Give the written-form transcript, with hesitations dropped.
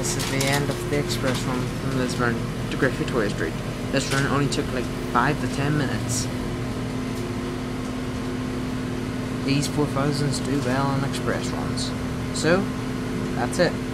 this is the end of the express run from Lisburn to Griffith Toy Street. This run only took like 5 to 10 minutes. These 4000s do well on express runs. So, that's it.